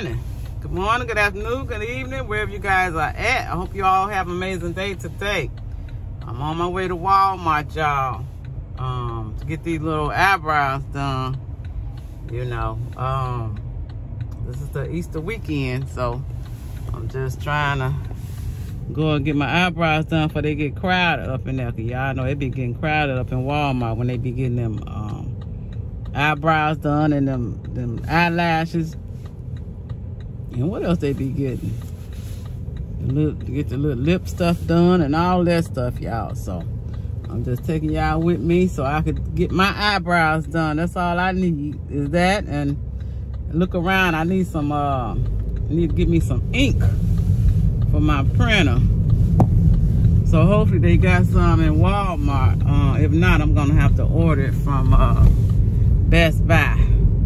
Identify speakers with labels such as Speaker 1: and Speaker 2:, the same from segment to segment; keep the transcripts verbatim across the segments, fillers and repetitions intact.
Speaker 1: morning. Good morning, good afternoon, good evening, wherever you guys are at. I hope you all have an amazing day today. I'm on my way to Walmart, y'all, um, to get these little eyebrows done. You know, um, this is the Easter weekend, so I'm just trying to go and get my eyebrows done before they get crowded up in there. Cause y'all know they be getting crowded up in Walmart when they be getting them um, eyebrows done and them them eyelashes. And what else they be getting? The little, get the little lip stuff done and all that stuff, y'all. So I'm just taking y'all with me so I could get my eyebrows done. That's all I need is that. And look around. I need some. Uh, I need to get me some ink for my printer. So hopefully they got some in Walmart. Uh, if not, I'm gonna have to order it from uh, Best Buy.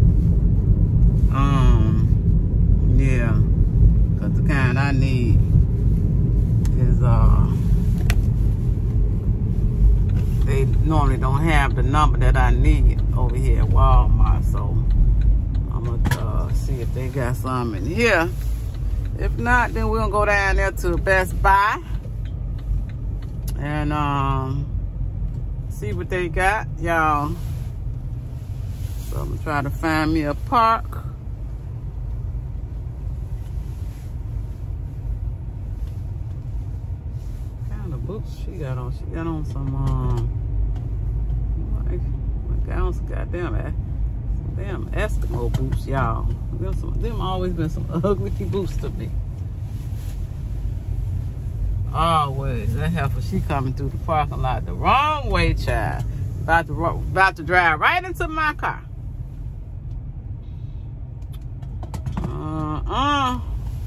Speaker 1: Um. Yeah, because the kind I need is, uh, they normally don't have the number that I need over here at Walmart. So I'm going to uh, see if they got some in here. If not, then we're going to go down there to Best Buy and um, see what they got, y'all. So I'm going to try to find me a park. Boots she got on. She got on some um like, got on some goddamn some damn Eskimo boots, y'all. Them, some, them always been some ugly boots to me. Always. That heifer, she coming through the parking lot the wrong way, child. About to about to drive right into my car. Uh-uh.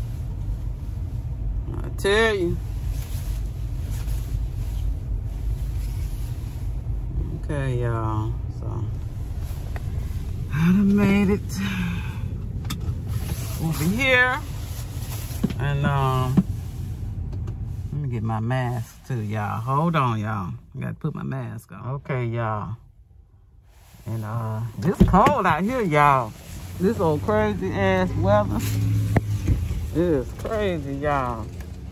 Speaker 1: I tell you. Okay, y'all, so I done made it over here, and um, let me get my mask too, y'all. Hold on, y'all. I gotta put my mask on. Okay, y'all, and uh, it's cold out here, y'all. This old crazy ass weather, it is crazy, y'all.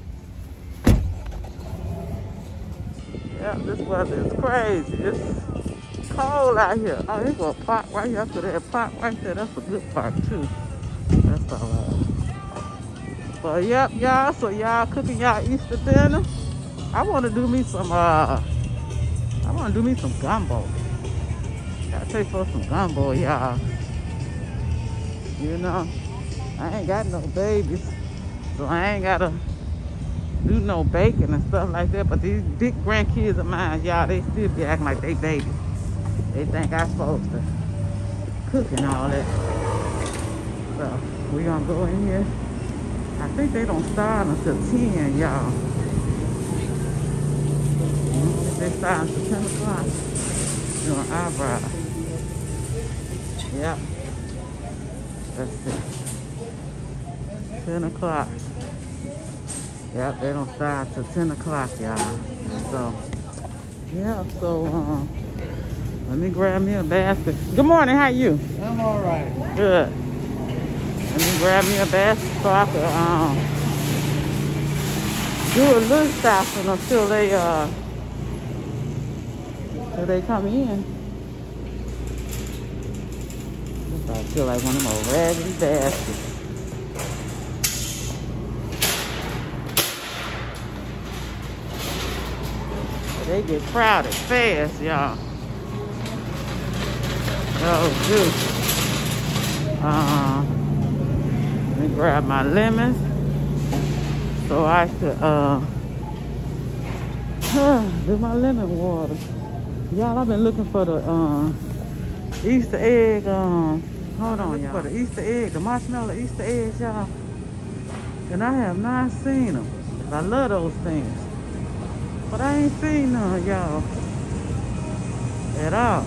Speaker 1: Yeah, this weather is crazy. It's cold out here. Oh, there's a park right here. After that park right there, that's a good park too. That's all right. But yep, y'all. So y'all cooking y'all Easter dinner. I want to do me some. Uh, I want to do me some gumbo. Gotta take for some gumbo, y'all. You know, I ain't got no babies, so I ain't gotta do no baking and stuff like that. But these big grandkids of mine, y'all, they still be acting like they babies. They think I'm supposed to cook and all that. So we gonna go in here. I think they don't start until ten, y'all. I think they start until ten o'clock. Doing eyebrows. Yep. Let's see. ten o'clock. Yep, they don't start till ten o'clock, y'all. So, yeah, so, um, let me grab me a basket. Good morning, how you?
Speaker 2: I'm all right.
Speaker 1: Good. Let me grab me a basket so I can, um, do a little stopping until they, uh, until they come in. I feel like one of them old raggedy baskets. They get crowded fast, y'all. Oh, juice. Uh, let me grab my lemons so I could uh, do my lemon water. Y'all, I've been looking for the uh, Easter egg. Um, hold on, y'all. For the Easter egg, the marshmallow Easter eggs, y'all. And I have not seen them. I love those things. But I ain't seen none, y'all, at all.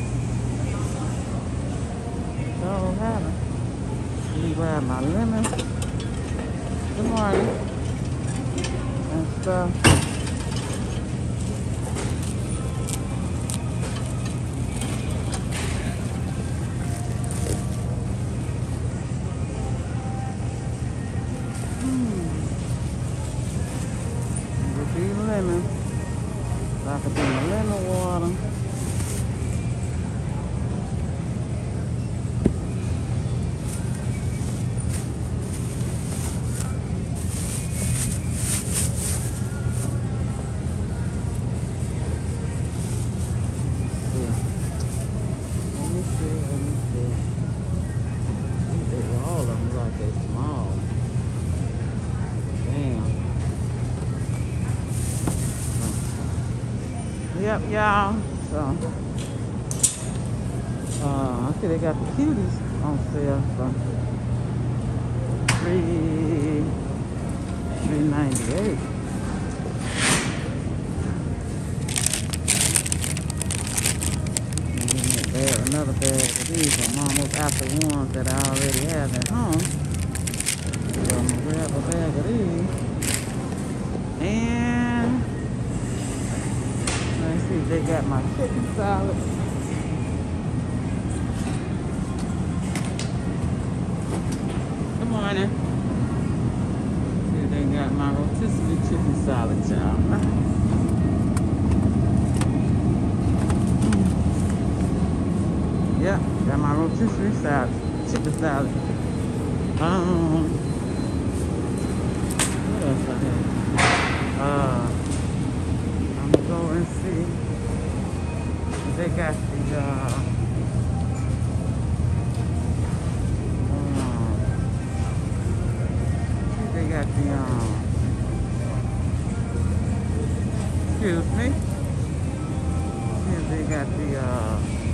Speaker 1: So haven't. Let me grab my lemon. Good morning. And stuff. Yep, y'all. So, uh, I see they got the cuties on sale for three, three ninety-eight. Another bag of these. I'm almost out the ones that I already have at home. So I'm gonna grab a bag of these. And let's see if they got my chicken salad. Good morning. See if they got my rotisserie chicken salad, y'all. Yeah, got my rotisserie salad, chicken salad. Um, what else I have? Uh, I'm gonna go and see if they got the, uh, um, if they got the, um, excuse me, see if they got the, uh,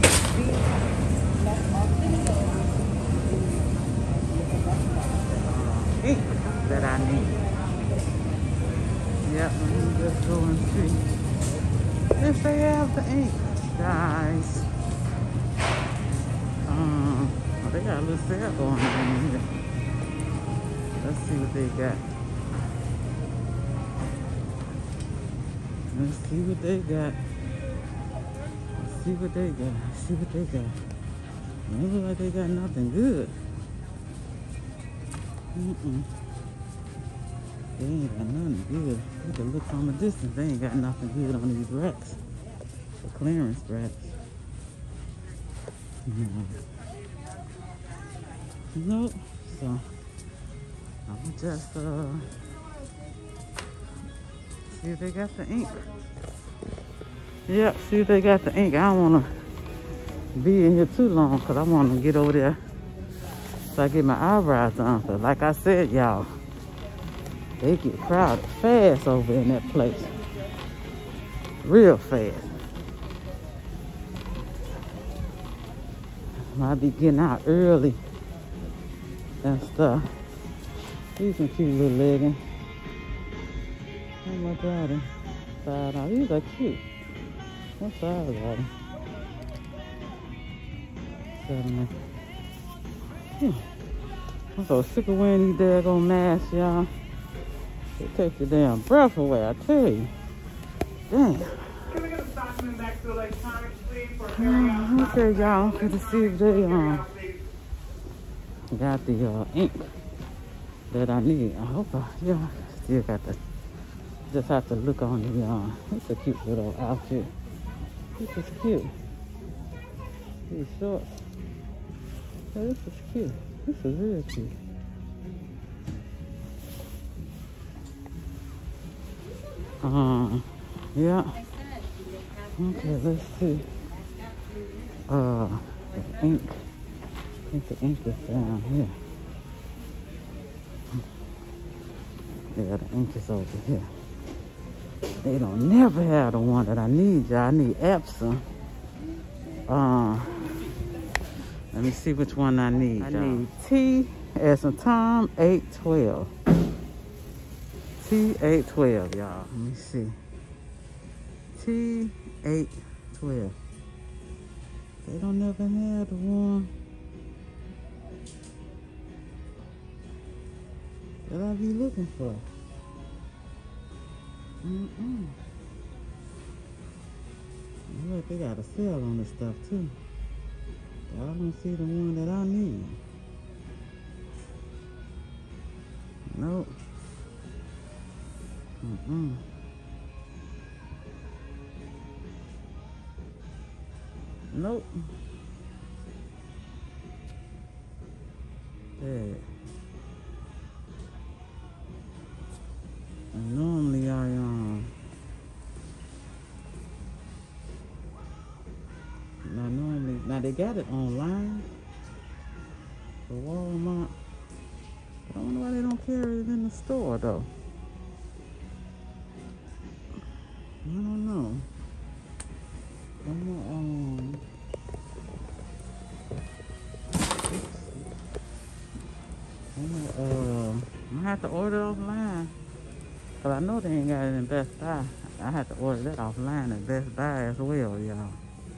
Speaker 1: ink that I need. Yep, let me just go and see if they have the ink, guys. Um, oh, they got a little sale going on here. Let's see what they got. Let's see what they got. Let's see what they got. Let's see what they got. It look like they got nothing good. Mm-mm. They ain't got nothing good. You can look from a distance. They ain't got nothing good on these racks. The clearance racks. No. Nope. So, I'm just, uh, see if they got the ink. Yep, see if they got the ink. I don't want to be in here too long because I want to get over there so I get my eyebrows done. So like I said, y'all, they get crowded fast over in that place. Real fast. Might be getting out early and stuff. These some cute little leggings. Oh my God. Five dollars. These are cute. What size are they? Seven. Hmm. I'm so sick of wearing these daggone masks, y'all. It takes your damn breath away, I tell you. Damn.
Speaker 2: Can we get a document back to electronics, please, for carry-out?
Speaker 1: Okay, y'all. I'm gonna see if they um got the uh, ink that I need. I hope I, yeah, still got the. Just have to look on the. Uh, it's a cute little outfit. This is cute. These shorts. Yeah, this is cute. This is real cute. Um, yeah. Okay, let's see. Uh, the ink. I think the ink is down here. Yeah, the ink is over here. They don't never have the one that I need, y'all. I need Epsom. Uh, let me see which one I need. I need T as in Tom eight twelve. T eight twelve, y'all. Let me see. T eight twelve. They don't never have the one that I be looking for. Mm-mm. Look, they got a sale on this stuff too. But I don't see the one that I need. Nope. Mm-mm. Nope. Yeah. And normally I um now normally now they got it online for Walmart. But I don't know why they don't carry it in the store though. I don't know. Um, um, I have to order offline. Cause I know they ain't got it in Best Buy. I have to order that offline at Best Buy as well, y'all.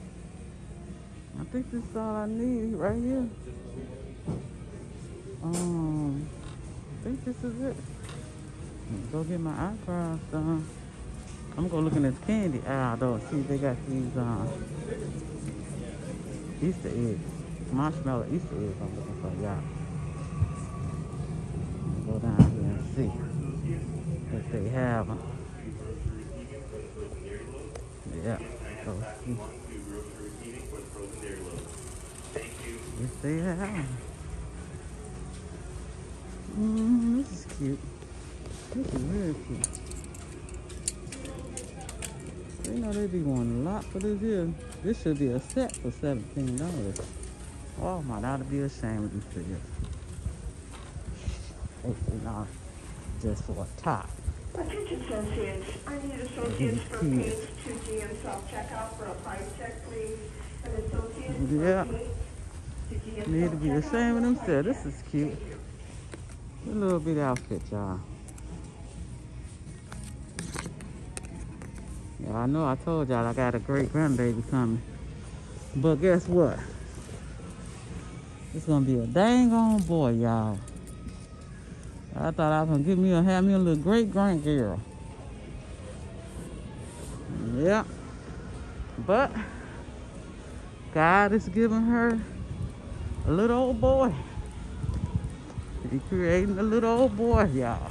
Speaker 1: I think this is all I need right here. Um, I think this is it. Go get my eyebrows done. I'm gonna look in this candy aisle though, see if they got these um, Easter eggs. Marshmallow Easter eggs I'm looking for, y'all. Go down here and see if they have them. Yeah, go see if they have them. Mm, this is cute. This is really cute. They know they be wanting a lot for this here. This should be a set for seventeen dollars. Oh my, ought to be ashamed of these figures. eighteen dollars just for a top.
Speaker 3: Attention associates, I need associates for page two G and self-checkout for a price check, please. And associates
Speaker 1: Yeah.
Speaker 3: for page two G and
Speaker 1: Need to be ashamed of
Speaker 3: self-checkout.
Speaker 1: themselves. This is cute. A little bit outfit, y'all. Yeah, I know I told y'all I got a great grandbaby coming. But guess what? It's gonna be a dang on boy, y'all. I thought I was gonna give me a have me a little great grandgirl. Yeah. But God is giving her a little old boy. He creating a little old boy, y'all.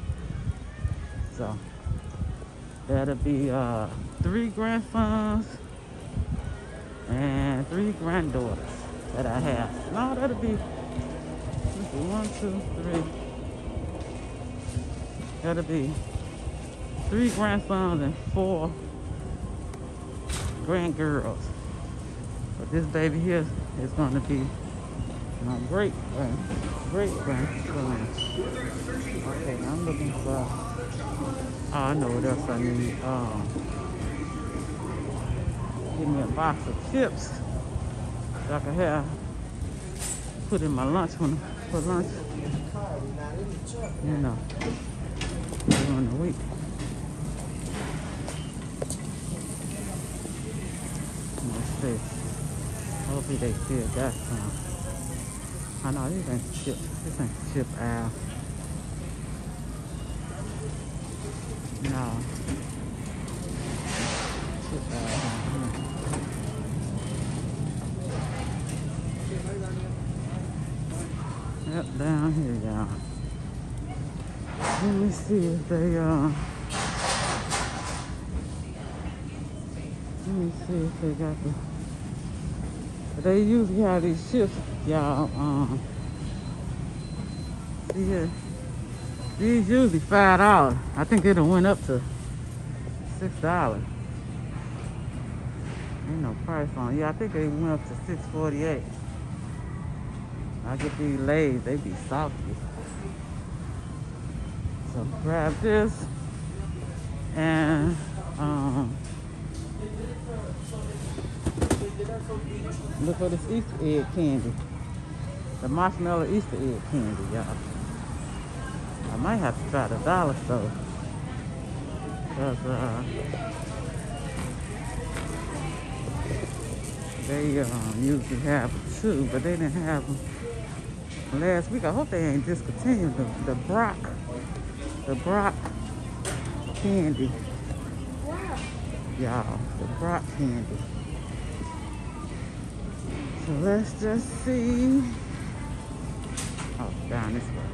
Speaker 1: So that'll be uh, three grandsons and three granddaughters that I have. No, that'll be let's see, one, two, three. That'll be three grandsons and four grandgirls. But this baby here is going to be my great grand, great grandson. Okay, I'm looking for. Oh, I know what else I need. Um, give me a box of chips so I can have put in my lunch when for lunch. You know, during the week. Let's see. Hopefully they still got some. I know this ain't chip. This ain't chip aisle. No. Chip aisle. Yep, down here, y'all. Let me see if they uh. Let me see if they got the. They usually have these chips, y'all. Um, see here. These usually five dollars. I think it went up to six dollars. Ain't no price on it. Yeah, I think they went up to six forty-eight. I get these Lays, they be salty. So grab this and um. Look for this Easter egg candy. The marshmallow Easter egg candy, y'all. I might have to try the dollar store. Because uh, they um, usually have two, but they didn't have them last week. I hope they ain't discontinued the, the Brock. The Brock candy. Y'all, the Brock candy. So let's just see. Oh, down this way.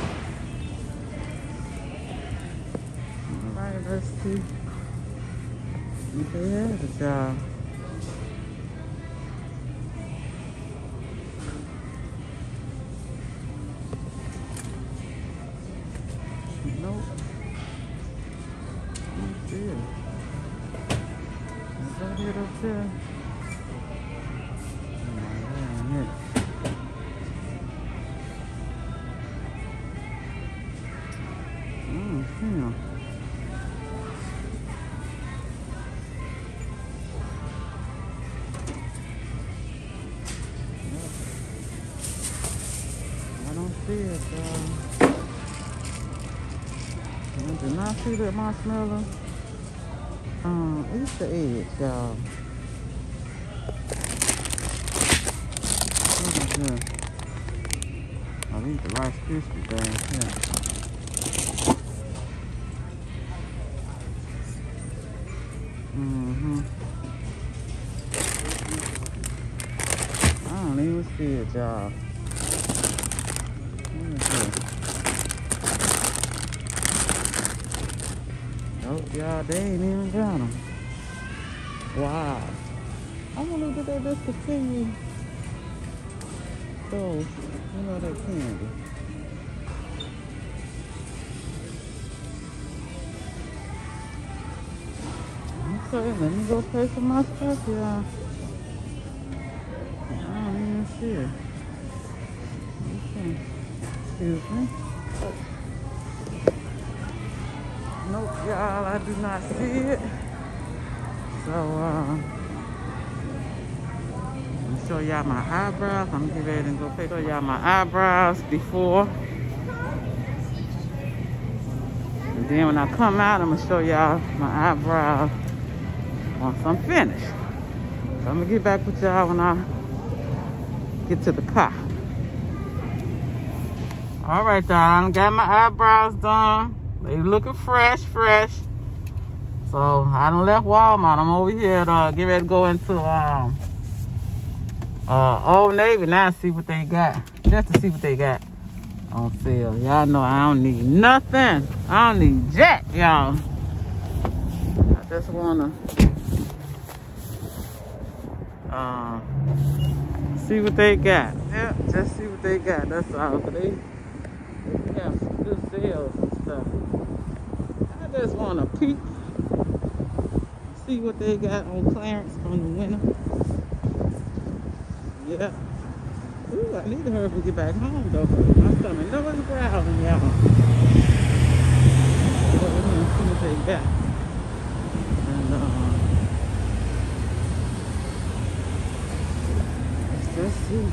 Speaker 1: All right, let's see if they have it, y'all. Nope. Let's see it. Is that it up there? Yeah. see it, y'all. I did not see that marshmallow. Um, Easter eggs, y'all. What is this? Oh, these are Rice Krispie things, yeah. Mm-hmm. I don't even see it, y'all. What is this? Nope, y'all, they ain't even got them. Wow. I wonder if they discontinue those, you know, that candy. Okay, let me go pay for my stuff, y'all. I don't even see it. Okay. Excuse me. Nope, y'all, I do not see it. So, uh, let me show y'all my eyebrows. I'm getting ready to go pay for y'all my eyebrows before. And then when I come out, I'm gonna show y'all my eyebrows once I'm finished. So I'm gonna get back with y'all when I get to the car. All right, y'all, I got my eyebrows done. They looking fresh, fresh. So I done left Walmart. I'm over here to uh, get ready to go into um, uh, Old Navy now and see what they got. Just to see what they got on sale. Y'all know I don't need nothing. I don't need jack, y'all. I just wanna uh, see what they got. Yeah, just see what they got. That's all. But they, they have some good sales and stuff. I just wanna peek. See what they got on clearance from the winter. Yeah. Ooh, I need to hurry up and get back home though. My stomach no one's growling, y'all. But we're gonna see what they got. And uh, let's just see.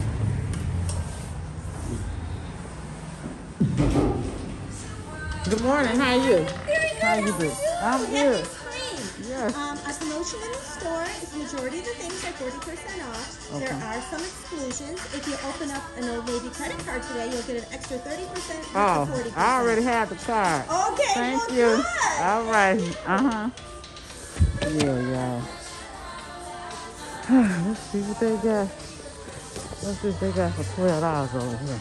Speaker 1: Good morning, how are you?
Speaker 4: Very good.
Speaker 1: How you doing? I'm good. Yes.
Speaker 4: Um, our promotion in the store is the majority of the things are forty percent off.
Speaker 1: Okay.
Speaker 4: There are some exclusions. If you open up an Old Navy credit card today, you'll get an extra thirty percent
Speaker 1: Oh,
Speaker 4: to forty percent.
Speaker 1: I already have the card.
Speaker 4: Okay,
Speaker 1: Thank
Speaker 4: well,
Speaker 1: you.
Speaker 4: good.
Speaker 1: All right. Uh-huh. Yeah, y'all. Let's see what they got. What's this they got for twelve dollars over here?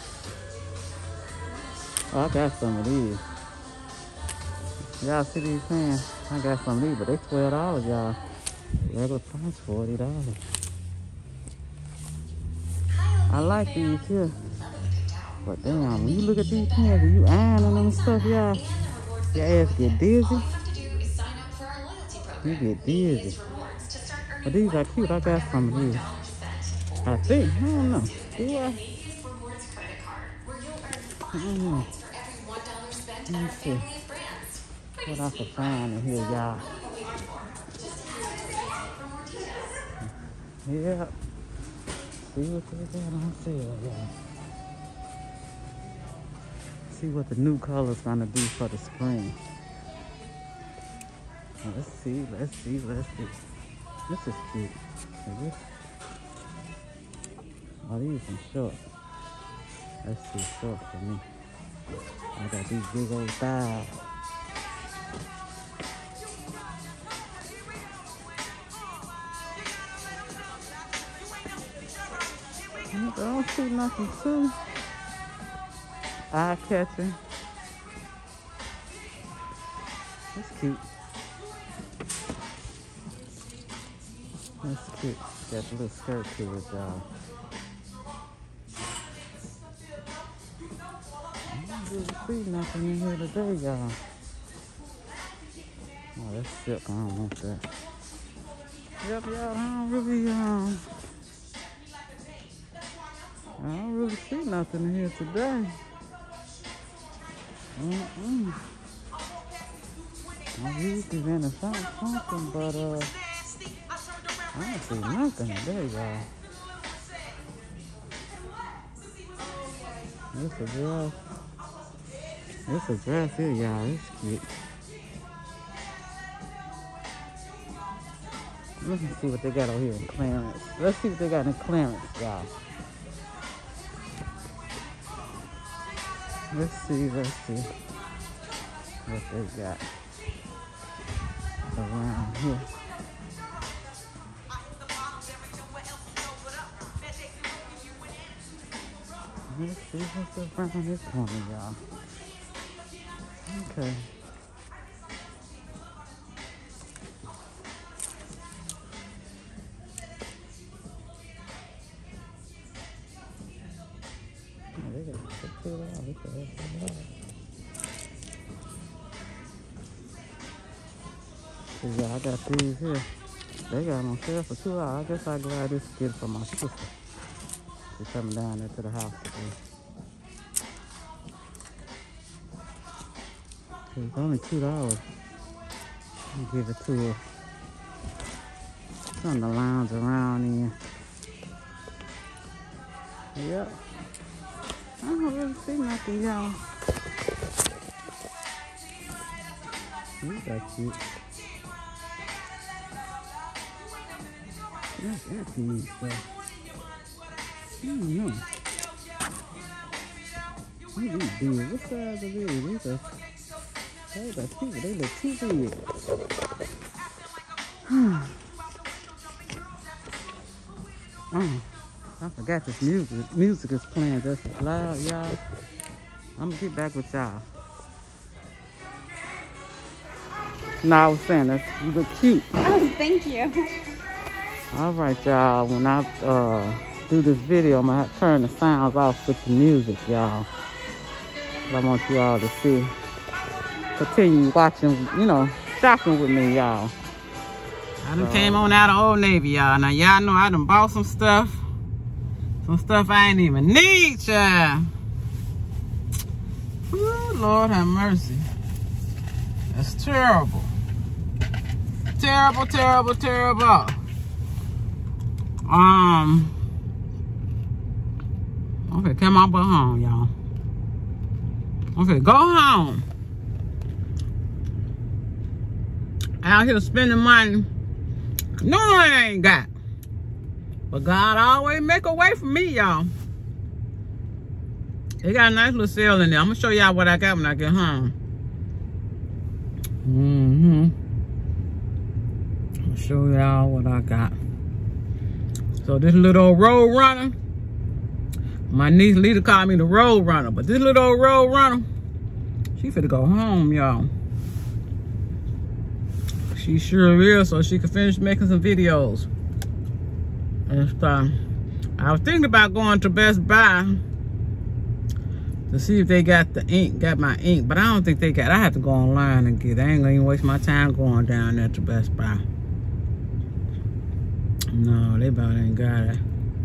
Speaker 1: Oh, I got some of these. Y'all see these pants? I got some of these, but they twelve dollars, y'all. Regular price, forty dollars. I like these here. But damn, when you look at these pants and you ironing them and stuff, y'all, your ass get dizzy. You get dizzy. But these are cute. I got some of these. I think. I don't know. Do I? I don't know. Let me see what I can find in here, y'all. Yeah. See what they got on sale, y'all. See what the new color's gonna do for the spring. Let's see, let's see, let's see. This is cute. Is this? Oh, these some shorts. Let's see, shorts for me. I got these big old thighs. I don't see nothing too eye-catching. That's cute. That's cute. Got a little skirt to it, y'all. I don't really see nothing in here today, y'all. Oh, that's silk. I don't want that. Yep, y'all. I don't really, um, I don't really see nothing in here today. Mm-mm. I usually been to find something, but, uh, I don't see nothing today, y'all. This a dress. This a dress here, y'all. It's cute. Let's see what they got over here in clearance. Let's see what they got in clearance, y'all. Let's see, let's see what they got around here. Let's see what's around this corner, y'all. Okay. Oh, they got to pull it out. They got to pull it out. So, yeah, I got these here. They got them on sale for two dollars. I guess I'll grab this and get it for my sister. She's coming down there to the house today. It's only two dollars. I'll give it to her. Something to lounge around in. Yep. I don't really see nothing, y'all. These are cute. That's that neat stuff. I don't know. What are these big? What size are these? These are, these are cute. They look too big. Oh, I forgot this music. Music is playing just loud, y'all. I'm gonna get back with y'all. No, I was saying that you look cute.
Speaker 4: Oh, thank you.
Speaker 1: All right, y'all. When I uh, do this video, I'm gonna turn the sounds off with the music, y'all. I want you all to see. Continue watching, you know, shopping with me, y'all. I done uh, came on out of Old Navy, y'all. Now, y'all know I done bought some stuff. Some stuff I ain't even need, child. Ooh, Lord have mercy. That's terrible. Terrible, terrible, terrible. Um, okay, come on, go home, y'all. Okay, go home. Out here spending money. No, I ain't got. But God always make a way for me, y'all. They got a nice little sale in there. I'm gonna show y'all what I got when I get home. Mm-hmm. I'll show y'all what I got. So this little old road runner, my niece Lita called me the road runner, but this little old road runner, she finna go home, y'all. She sure is, so she can finish making some videos and stuff. I was thinking about going to Best Buy to see if they got the ink, got my ink, but I don't think they got it. I have to go online and get it. I ain't gonna even waste my time going down there to Best Buy. No, they about ain't got it.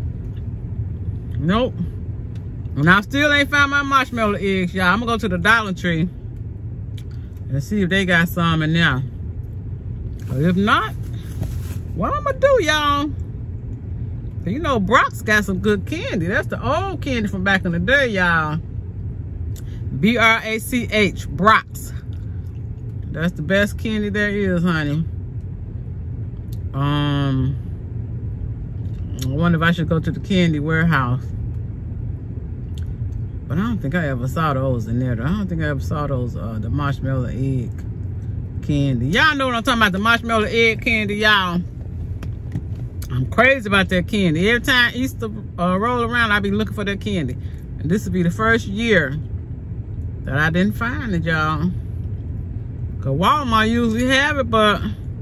Speaker 1: Nope. And I still ain't found my marshmallow eggs, y'all. I'm gonna go to the Dollar Tree and see if they got some in there. If not, what I'm gonna do, y'all? You know, Brock's got some good candy. That's the old candy from back in the day, y'all. B R A C H, Brock's. That's the best candy there is, honey. Um, I wonder if I should go to the candy warehouse. But I don't think I ever saw those in there. I don't think I ever saw those, uh, the marshmallow egg candy. Y'all know what I'm talking about, the marshmallow egg candy, y'all. I'm crazy about that candy. Every time Easter uh, roll around, I be looking for that candy. And this will be the first year that I didn't find it, y'all. Cause Walmart usually have it, but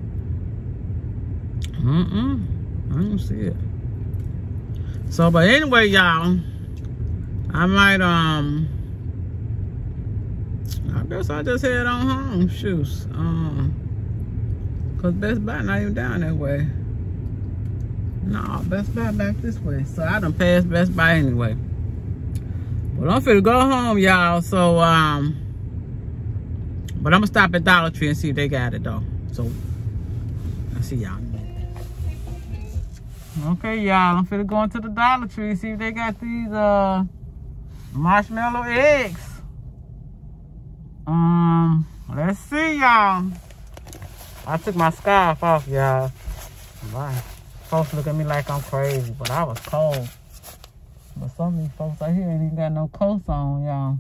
Speaker 1: mm-mm, I don't see it. So, but anyway, y'all, I might, um, I guess I just head on home, shoes. Um, cause Best Buy not even down that way. No, Best Buy back this way. So I done passed Best Buy anyway. Well, I'm finna go home, y'all. So, um, but I'm gonna stop at Dollar Tree and see if they got it though. So, I'll see y'all. Okay, y'all, I'm finna go into the Dollar Tree and see if they got these, uh, marshmallow eggs. Um, let's see, y'all. I took my scarf off, y'all. Bye. Folks look at me like I'm crazy, but I was cold. But some of these folks out here ain't even got no coats on, y'all.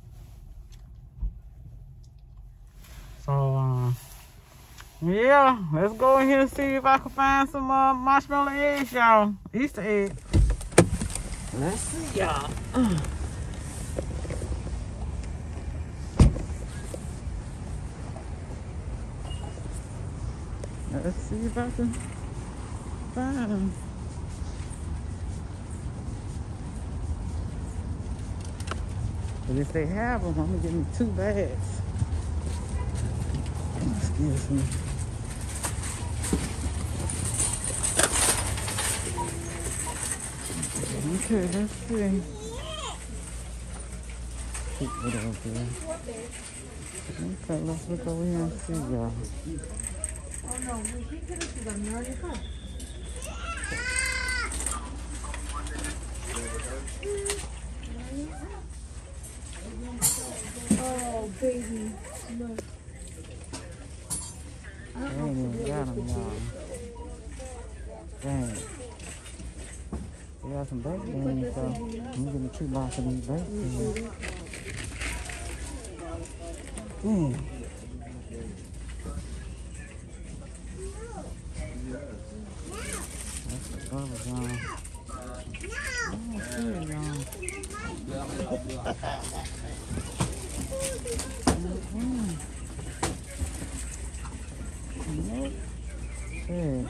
Speaker 1: So, um, yeah, let's go in here and see if I can find some uh, marshmallow eggs, y'all. Easter eggs. Let's see, y'all. Let's see if I can find them. But if they have them, I'm gonna give me two bags. Excuse me. Okay, let's see. Keep it over there. Okay, let's look over here and see, y'all.
Speaker 4: Oh no, we can't get it to them. You're already home. Oh, baby. No.
Speaker 1: I ain't even got them, y'all. Dang. We got some baked beans, so I'm getting two boxes of these baked beans. Dang. That's the bubble gum. Oh, shit, y'all. Mm-hmm. Nope. Shit.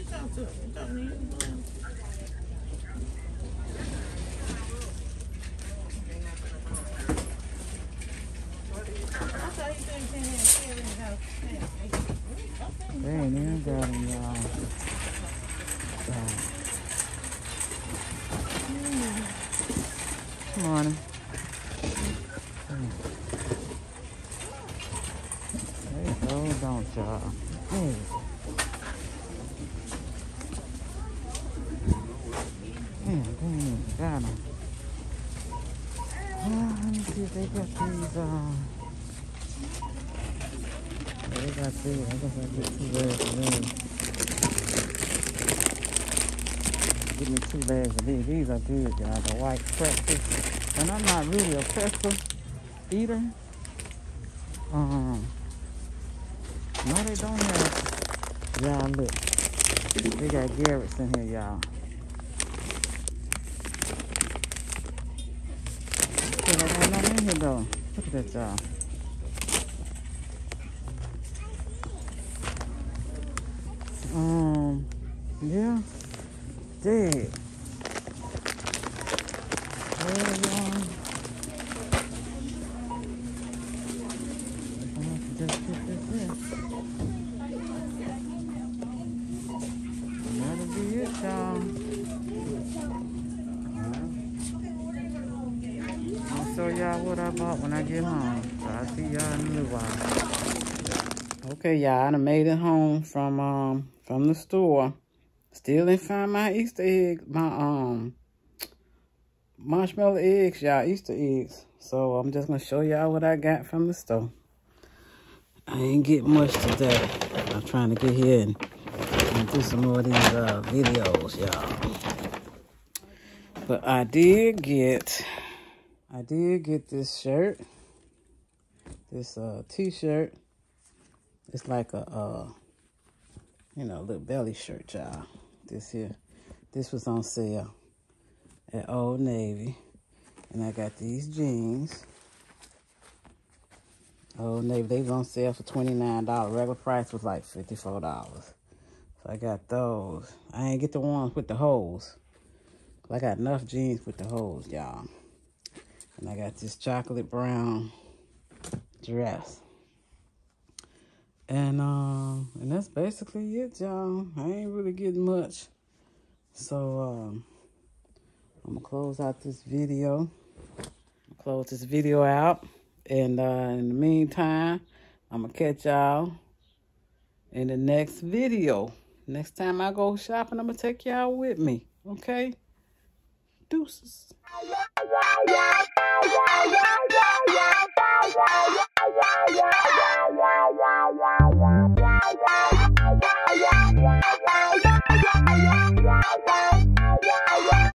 Speaker 1: They ain't even got them, y'all. Good morning. There you go, don't y'all. Hey. Damn, they ain't even got them. Oh, let me see if they got these, uh... yeah, they got these. I guess I'll get two bags of these. Give me two bags of these. These are good, y'all. The white pretzels. And I'm not really a pretzel eater. Um, no, they don't have. Y'all, look. They got Garrett's in here, y'all. Okay, I got nothing in here, though. Look at that, y'all. Um, yeah. Dead. Well, y'all. Just put this in. That'll be it, y'all. I'll show y'all what I bought when I get home. So I'll see y'all in a little while. Okay, y'all, I done made it home from um from the store. Still didn't find my Easter egg, my um marshmallow eggs, y'all, Easter eggs. So I'm just gonna show y'all what I got from the store. I ain't get much today. I'm trying to get here and, and do some more of these uh, videos, y'all. But I did get, I did get this shirt, this uh, t-shirt. It's like a, uh, you know, little belly shirt, y'all. This here, this was on sale at Old Navy. And I got these jeans. Old Navy, they was on sale for twenty-nine dollars. Regular price was like fifty-four dollars. So I got those. I ain't get the ones with the holes. I got enough jeans with the holes, y'all. And I got this chocolate brown dress. And um, and that's basically it, y'all. I ain't really getting much. So um, I'm gonna close out this video. Close this video out. And uh, in the meantime, I'm gonna catch y'all in the next video. Next time I go shopping, I'm gonna take y'all with me. Okay? Deuces.